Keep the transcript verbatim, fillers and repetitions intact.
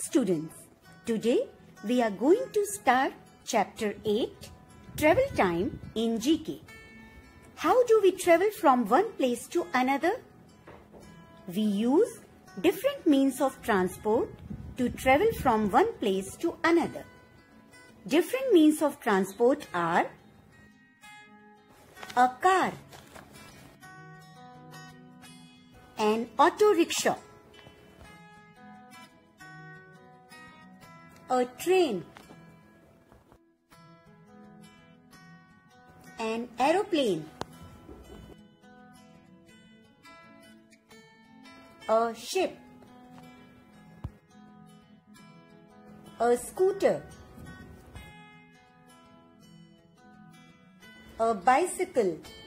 students, today we are going to start chapter eight, Travel Time in G K. How do we travel from one place to another? We use different means of transport to travel from one place to another. Different means of transport are a car, an auto rickshaw, a train, an aeroplane, a ship, a scooter, a bicycle,